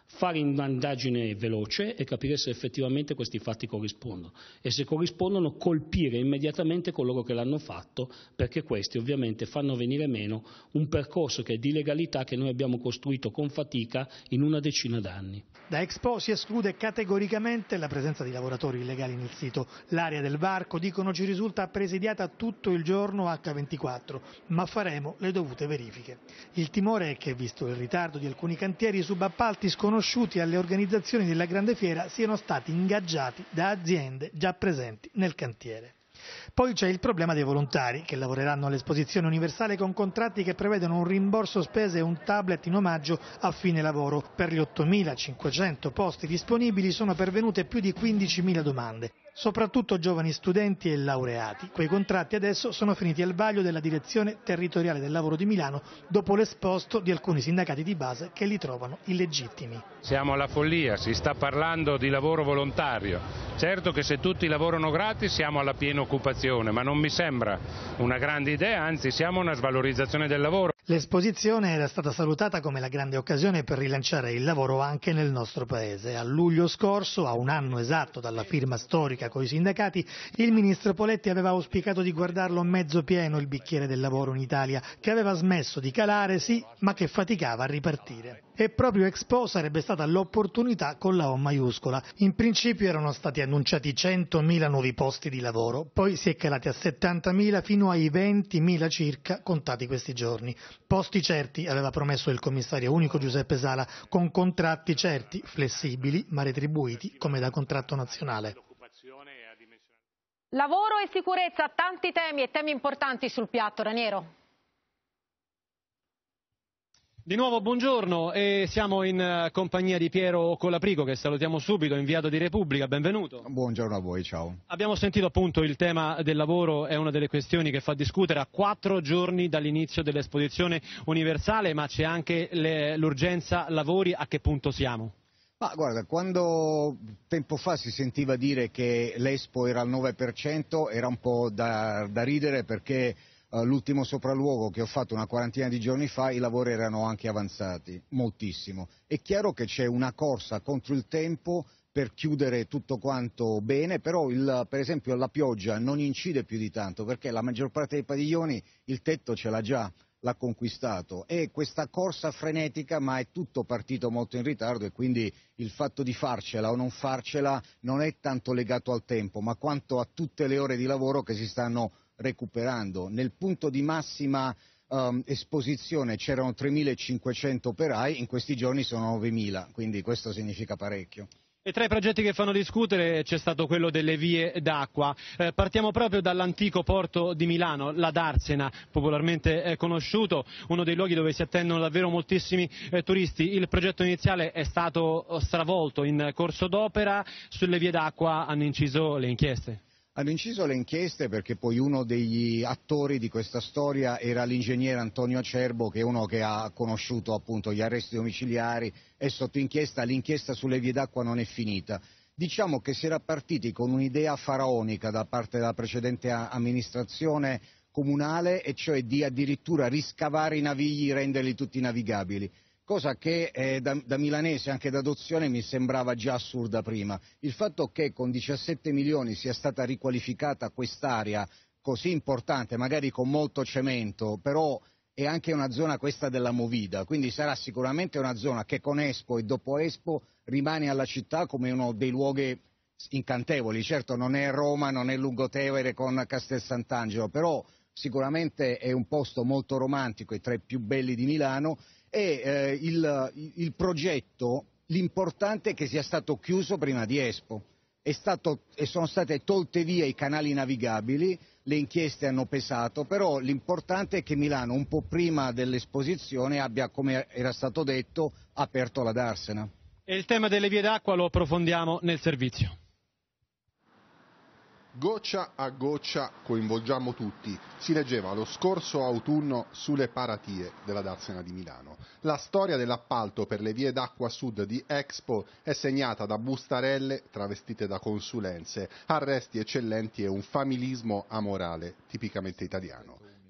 fare un'indagine veloce e capire se effettivamente questi fatti corrispondono e se corrispondono colpire immediatamente coloro che l'hanno fatto, perché questi ovviamente fanno venire meno un percorso che è di legalità che noi abbiamo costruito con fatica in una decina d'anni. Da Expo si esclude categoricamente la presenza di lavoratori illegali nel sito. L'area del varco, dicono, ci risulta presidiata tutto il giorno acca ventiquattro, ma faremo le dovute verifiche. Il timore è che, visto il ritardo di alcuni cantieri, i subappalti sconosciuti alle organizzazioni della Grande Fiera siano stati ingaggiati da aziende già presenti nel cantiere. Poi c'è il problema dei volontari che lavoreranno all'Esposizione Universale con contratti che prevedono un rimborso spese e un tablet in omaggio a fine lavoro. Per gli ottomilacinquecento posti disponibili sono pervenute più di quindicimila domande, soprattutto giovani studenti e laureati. Quei contratti adesso sono finiti al vaglio della Direzione Territoriale del Lavoro di Milano dopo l'esposto di alcuni sindacati di base che li trovano illegittimi. Siamo alla follia, si sta parlando di lavoro volontario. Certo che se tutti lavorano gratis siamo alla piena occupazione, ma non mi sembra una grande idea, anzi siamo una svalorizzazione del lavoro. L'esposizione era stata salutata come la grande occasione per rilanciare il lavoro anche nel nostro paese. A luglio scorso, a un anno esatto dalla firma storica coi sindacati, il ministro Poletti aveva auspicato di guardarlo mezzo pieno il bicchiere del lavoro in Italia, che aveva smesso di calare, sì, ma che faticava a ripartire. E proprio Expo sarebbe stata l'opportunità con la O maiuscola. In principio erano stati annunciati centomila nuovi posti di lavoro, poi si è calati a settantamila fino ai ventimila circa contati questi giorni. Posti certi, aveva promesso il commissario unico Giuseppe Sala, con contratti certi, flessibili ma retribuiti come da contratto nazionale. Lavoro e sicurezza, tanti temi e temi importanti sul piatto. Raniero. Di nuovo buongiorno e siamo in compagnia di Piero Colaprico, che salutiamo subito, inviato di Repubblica, benvenuto. Buongiorno a voi, ciao. Abbiamo sentito appunto il tema del lavoro, è una delle questioni che fa discutere a quattro giorni dall'inizio dell'Esposizione Universale, ma c'è anche l'urgenza lavori, a che punto siamo? Ma guarda, quando tempo fa si sentiva dire che l'Expo era al nove per cento era un po' da, da ridere, perché l'ultimo sopralluogo che ho fatto una quarantina di giorni fa i lavori erano anche avanzati, moltissimo. È chiaro che c'è una corsa contro il tempo per chiudere tutto quanto bene, però il, per esempio la pioggia non incide più di tanto, perché la maggior parte dei padiglioni il tetto ce l'ha già, l'ha conquistato, e questa corsa frenetica, ma è tutto partito molto in ritardo, e quindi il fatto di farcela o non farcela non è tanto legato al tempo, ma quanto a tutte le ore di lavoro che si stanno recuperando. Nel punto di massima um, esposizione c'erano tremilacinquecento operai, in questi giorni sono novemila, quindi questo significa parecchio. E tra i progetti che fanno discutere c'è stato quello delle vie d'acqua. Eh, partiamo proprio dall'antico porto di Milano, la Darsena, popolarmente eh, conosciuto, uno dei luoghi dove si attendono davvero moltissimi eh, turisti. Il progetto iniziale è stato stravolto in corso d'opera, sulle vie d'acqua hanno inciso le inchieste. Hanno inciso le inchieste perché poi uno degli attori di questa storia era l'ingegnere Antonio Acerbo, che è uno che ha conosciuto appunto gli arresti domiciliari, è sotto inchiesta, l'inchiesta sulle vie d'acqua non è finita. Diciamo che si era partiti con un'idea faraonica da parte della precedente amministrazione comunale, e cioè di addirittura riscavare i navigli, renderli tutti navigabili. Cosa che eh, da, da milanese, anche d'adozione, mi sembrava già assurda prima. Il fatto che con diciassette milioni sia stata riqualificata quest'area così importante, magari con molto cemento, però è anche una zona questa della movida, quindi sarà sicuramente una zona che con Expo e dopo Expo rimane alla città come uno dei luoghi incantevoli. Certo non è Roma, non è Lungotevere con Castel Sant'Angelo, però sicuramente è un posto molto romantico e tra i più belli di Milano. E eh, il, il progetto, l'importante è che sia stato chiuso prima di Expo, è stato, e sono state tolte via i canali navigabili, le inchieste hanno pesato, però l'importante è che Milano un po' prima dell'esposizione abbia, come era stato detto, aperto la Darsena. E il tema delle vie d'acqua lo approfondiamo nel servizio. Goccia a goccia coinvolgiamo tutti, si leggeva lo scorso autunno sulle paratie della Darsena di Milano. La storia dell'appalto per le vie d'acqua sud di Expo è segnata da bustarelle travestite da consulenze, arresti eccellenti e un familismo amorale tipicamente italiano.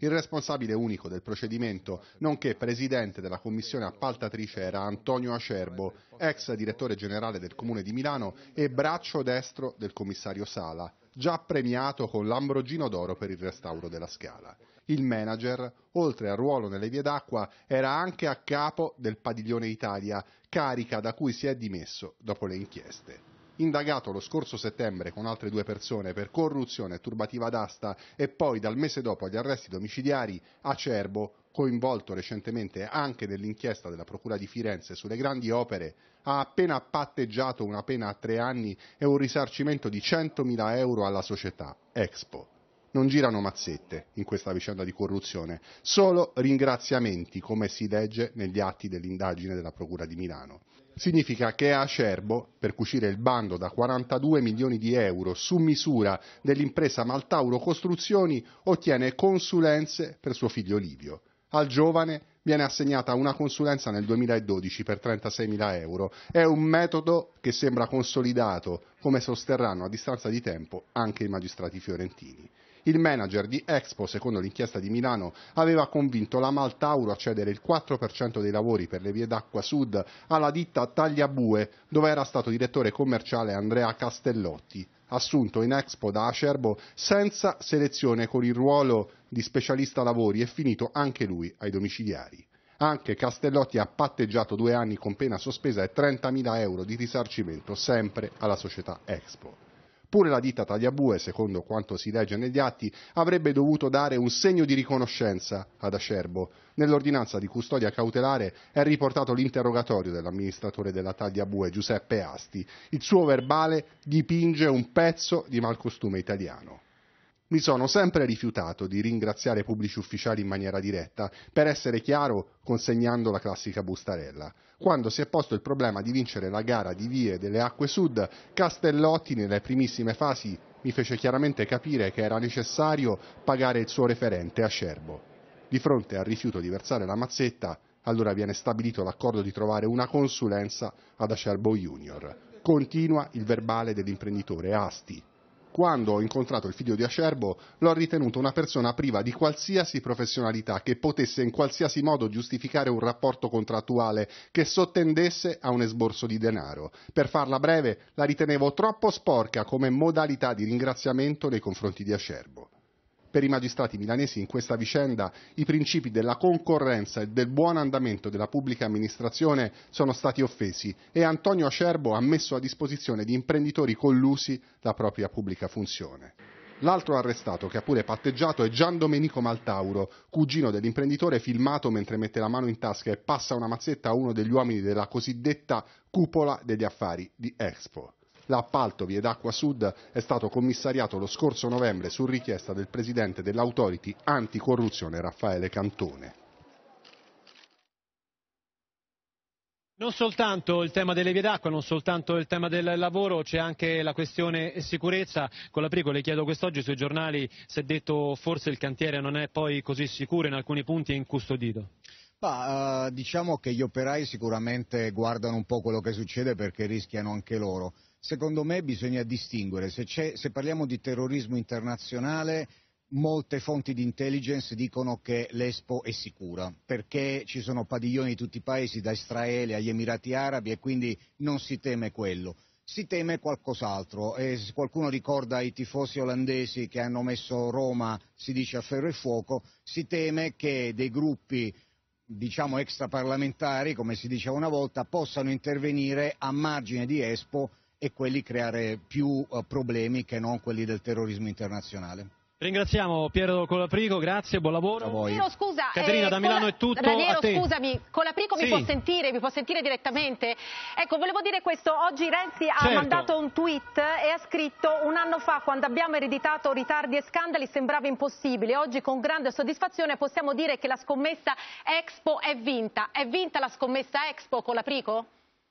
Il responsabile unico del procedimento, nonché presidente della commissione appaltatrice, era Antonio Acerbo, ex direttore generale del Comune di Milano e braccio destro del commissario Sala, già premiato con l'Ambrogino d'Oro per il restauro della Scala. Il manager, oltre al ruolo nelle vie d'acqua, era anche a capo del Padiglione Italia, carica da cui si è dimesso dopo le inchieste. Indagato lo scorso settembre con altre due persone per corruzione e turbativa d'asta e poi dal mese dopo agli arresti domiciliari, Acerbo, coinvolto recentemente anche nell'inchiesta della Procura di Firenze sulle grandi opere, ha appena patteggiato una pena a tre anni e un risarcimento di centomila euro alla società Expo. Non girano mazzette in questa vicenda di corruzione, solo ringraziamenti, come si legge negli atti dell'indagine della Procura di Milano. Significa che Acerbo, per cucire il bando da quarantadue milioni di euro su misura dell'impresa Maltauro Costruzioni, ottiene consulenze per suo figlio Livio. Al giovane viene assegnata una consulenza nel duemiladodici per trentaseimila euro. È un metodo che sembra consolidato, come sosterranno a distanza di tempo anche i magistrati fiorentini. Il manager di Expo, secondo l'inchiesta di Milano, aveva convinto la Maltauro a cedere il quattro per cento dei lavori per le vie d'acqua sud alla ditta Tagliabue, dove era stato direttore commerciale Andrea Castellotti, assunto in Expo da Acerbo senza selezione con il ruolo di specialista lavori e finito anche lui ai domiciliari. Anche Castellotti ha patteggiato due anni con pena sospesa e trentamila euro di risarcimento sempre alla società Expo. Pure la ditta Tagliabue, secondo quanto si legge negli atti, avrebbe dovuto dare un segno di riconoscenza ad Acerbo. Nell'ordinanza di custodia cautelare è riportato l'interrogatorio dell'amministratore della Tagliabue, Giuseppe Asti. Il suo verbale dipinge un pezzo di malcostume italiano. Mi sono sempre rifiutato di ringraziare pubblici ufficiali in maniera diretta, per essere chiaro consegnando la classica bustarella. Quando si è posto il problema di vincere la gara di vie delle acque sud, Castellotti nelle primissime fasi mi fece chiaramente capire che era necessario pagare il suo referente Acerbo. Di fronte al rifiuto di versare la mazzetta, allora viene stabilito l'accordo di trovare una consulenza ad Acerbo Junior. Continua il verbale dell'imprenditore Asti. Quando ho incontrato il figlio di Acerbo, l'ho ritenuto una persona priva di qualsiasi professionalità che potesse in qualsiasi modo giustificare un rapporto contrattuale che sottendesse a un esborso di denaro. Per farla breve, la ritenevo troppo sporca come modalità di ringraziamento nei confronti di Acerbo. Per i magistrati milanesi in questa vicenda i principi della concorrenza e del buon andamento della pubblica amministrazione sono stati offesi e Antonio Acerbo ha messo a disposizione di imprenditori collusi la propria pubblica funzione. L'altro arrestato, che ha pure patteggiato, è Gian Domenico Maltauro, cugino dell'imprenditore, filmato mentre mette la mano in tasca e passa una mazzetta a uno degli uomini della cosiddetta cupola degli affari di Expo. L'appalto Vie d'Acqua Sud è stato commissariato lo scorso novembre su richiesta del presidente dell'Autority Anticorruzione Raffaele Cantone. Non soltanto il tema delle vie d'acqua, non soltanto il tema del lavoro, c'è anche la questione sicurezza. Colaprico, le chiedo quest'oggi sui giornali si è detto forse il cantiere non è poi così sicuro, in alcuni punti è incustodito. Bah, uh, diciamo che gli operai sicuramente guardano un po' quello che succede perché rischiano anche loro. Secondo me bisogna distinguere, se, c'è, se parliamo di terrorismo internazionale, molte fonti di intelligence dicono che l'Expo è sicura, perché ci sono padiglioni di tutti i paesi, da Israele agli Emirati Arabi, e quindi non si teme quello. Si teme qualcos'altro, e se qualcuno ricorda i tifosi olandesi che hanno messo Roma, si dice, a ferro e fuoco, si teme che dei gruppi, diciamo, extraparlamentari, come si diceva una volta, possano intervenire a margine di Expo e quelli creare più uh, problemi che non quelli del terrorismo internazionale. Ringraziamo Piero Colaprico, grazie, buon lavoro. A voi. Raniero, scusa, Caterina, eh, da Milano Cola... è tutto. Raniero, a te. scusami, Colaprico sì. mi può sentire, mi può sentire direttamente? Ecco, volevo dire questo, oggi Renzi ha certo. mandato un tweet e ha scritto: un anno fa, quando abbiamo ereditato ritardi e scandali, sembrava impossibile. Oggi con grande soddisfazione possiamo dire che la scommessa Expo è vinta. È vinta la scommessa Expo, Colaprico?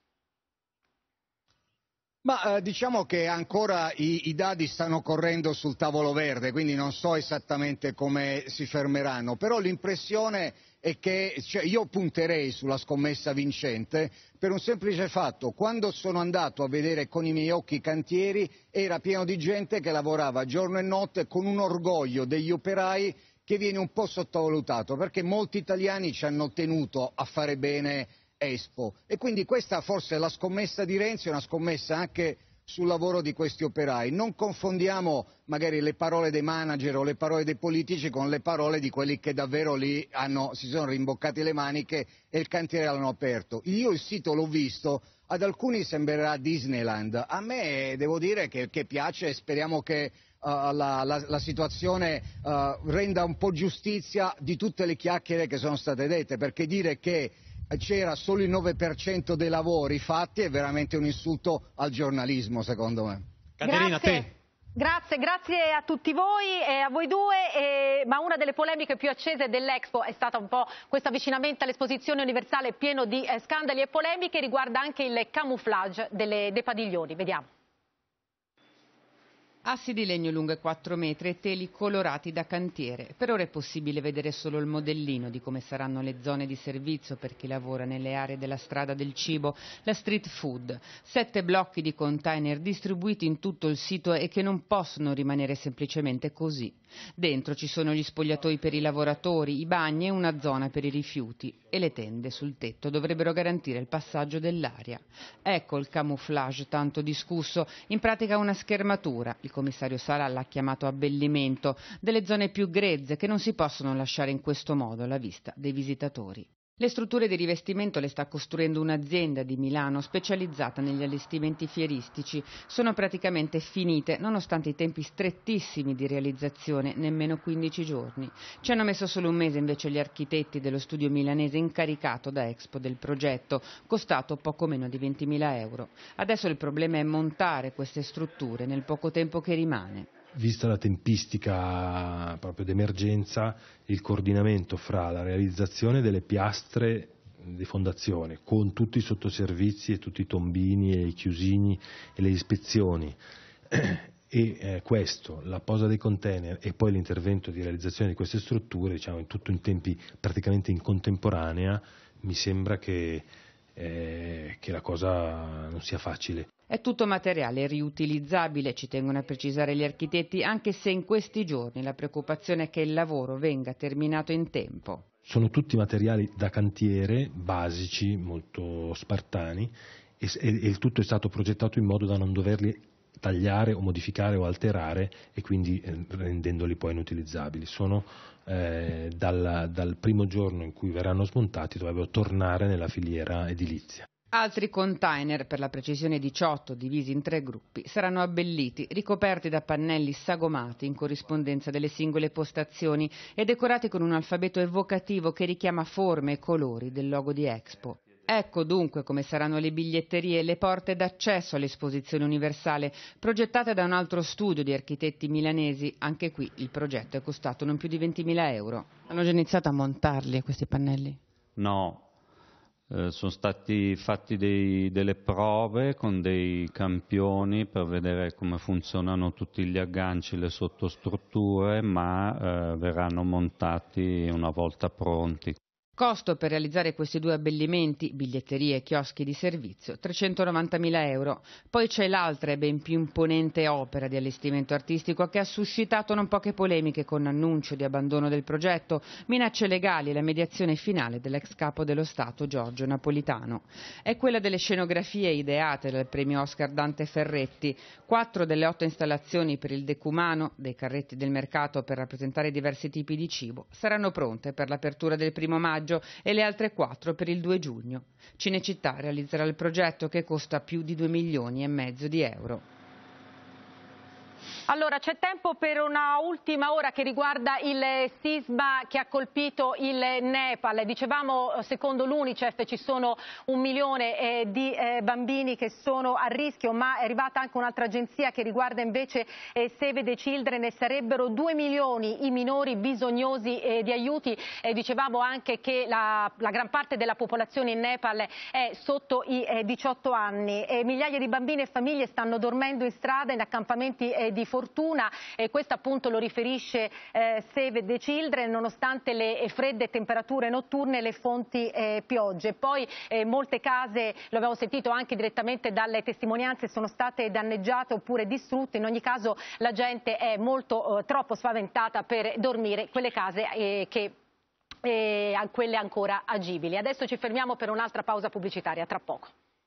Ma eh, diciamo che ancora i, i dadi stanno correndo sul tavolo verde, quindi non so esattamente come si fermeranno, però l'impressione è che, cioè, io punterei sulla scommessa vincente per un semplice fatto: quando sono andato a vedere con i miei occhi i cantieri era pieno di gente che lavorava giorno e notte con un orgoglio degli operai che viene un po' sottovalutato, perché molti italiani ci hanno tenuto a fare bene Expo e quindi questa forse è la scommessa di Renzi, è una scommessa anche sul lavoro di questi operai. Non confondiamo magari le parole dei manager o le parole dei politici con le parole di quelli che davvero lì hanno, si sono rimboccati le maniche e il cantiere l'hanno aperto. Io il sito l'ho visto, ad alcuni sembrerà Disneyland, a me devo dire che, che piace e speriamo che uh, la, la, la situazione uh, renda un po' giustizia di tutte le chiacchiere che sono state dette, perché dire che c'era solo il nove per cento dei lavori fatti è veramente un insulto al giornalismo, secondo me. Caterina, grazie. te. Grazie, grazie a tutti voi e a voi due, e, ma una delle polemiche più accese dell'Expo è stata un po' questo avvicinamento all'esposizione universale pieno di eh, scandali e polemiche, riguarda anche il camouflage delle, dei padiglioni. Vediamo. Assi di legno lunghe quattro metri e teli colorati da cantiere. Per ora è possibile vedere solo il modellino di come saranno le zone di servizio per chi lavora nelle aree della strada del cibo, la street food. Sette blocchi di container distribuiti in tutto il sito e che non possono rimanere semplicemente così. Dentro ci sono gli spogliatoi per i lavoratori, i bagni e una zona per i rifiuti. E le tende sul tetto dovrebbero garantire il passaggio dell'aria. Ecco il camouflage tanto discusso, in pratica una schermatura. Il commissario Sala l'ha chiamato abbellimento, delle zone più grezze che non si possono lasciare in questo modo alla vista dei visitatori. Le strutture di rivestimento le sta costruendo un'azienda di Milano specializzata negli allestimenti fieristici. Sono praticamente finite, nonostante i tempi strettissimi di realizzazione, nemmeno quindici giorni. Ci hanno messo solo un mese invece gli architetti dello studio milanese incaricato da Expo del progetto, costato poco meno di ventimila euro. Adesso il problema è montare queste strutture nel poco tempo che rimane. Vista la tempistica proprio d'emergenza, il coordinamento fra la realizzazione delle piastre di fondazione con tutti i sottoservizi e tutti i tombini e i chiusini e le ispezioni e eh, questo, la posa dei container e poi l'intervento di realizzazione di queste strutture, diciamo in tutto in tempi praticamente in contemporanea, mi sembra che, eh, che la cosa non sia facile. È tutto materiale riutilizzabile, ci tengono a precisare gli architetti, anche se in questi giorni la preoccupazione è che il lavoro venga terminato in tempo. Sono tutti materiali da cantiere, basici, molto spartani, e, e, e il tutto è stato progettato in modo da non doverli tagliare o modificare o alterare e quindi eh, rendendoli poi inutilizzabili. Sono eh, dal, dal primo giorno in cui verranno smontati dovrebbero tornare nella filiera edilizia. Altri container, per la precisione diciotto, divisi in tre gruppi, saranno abbelliti, ricoperti da pannelli sagomati in corrispondenza delle singole postazioni e decorati con un alfabeto evocativo che richiama forme e colori del logo di Expo. Ecco dunque come saranno le biglietterie e le porte d'accesso all'esposizione universale, progettate da un altro studio di architetti milanesi. Anche qui il progetto è costato non più di ventimila euro. Hanno già iniziato a montarli questi pannelli? No. Eh, sono stati fatti dei, delle prove con dei campioni per vedere come funzionano tutti gli agganci, le sottostrutture, ma eh, verranno montati una volta pronti. Costo per realizzare questi due abbellimenti, biglietterie e chioschi di servizio, trecentonovantamila euro. Poi c'è l'altra e ben più imponente opera di allestimento artistico che ha suscitato non poche polemiche con annuncio di abbandono del progetto, minacce legali e la mediazione finale dell'ex capo dello Stato Giorgio Napolitano. È quella delle scenografie ideate dal premio Oscar Dante Ferretti. Quattro delle otto installazioni per il decumano, dei carretti del mercato per rappresentare diversi tipi di cibo, saranno pronte per l'apertura del primo maggio e le altre quattro per il due giugno. Cinecittà realizzerà il progetto che costa più di due milioni e mezzo di euro. Allora, c'è tempo per una ultima ora che riguarda il sisma che ha colpito il Nepal. Dicevamo, secondo l'Unicef ci sono un milione eh, di eh, bambini che sono a rischio, ma è arrivata anche un'altra agenzia che riguarda invece eh, Save the Children, e sarebbero due milioni i minori bisognosi eh, di aiuti. Eh, dicevamo anche che la, la gran parte della popolazione in Nepal è sotto i eh, diciotto anni e migliaia di bambini e famiglie stanno dormendo in strada in accampamenti eh, di fortuna, e questo appunto lo riferisce eh, Save the Children, nonostante le fredde temperature notturne e le fonti eh, piogge. Poi eh, molte case, lo abbiamo sentito anche direttamente dalle testimonianze, sono state danneggiate oppure distrutte. In ogni caso la gente è molto eh, troppo spaventata per dormire, quelle case eh, che e a quelle ancora agibili. Adesso ci fermiamo per un'altra pausa pubblicitaria, tra poco.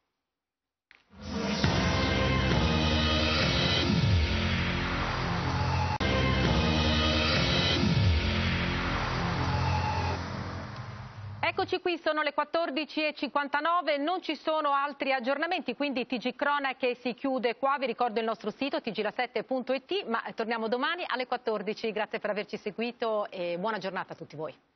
Eccoci qui, sono le quattordici e cinquantanove, non ci sono altri aggiornamenti, quindi T G Cronache si chiude qua. Vi ricordo il nostro sito t g la sette punto it, ma torniamo domani alle quattordici. Grazie per averci seguito e buona giornata a tutti voi.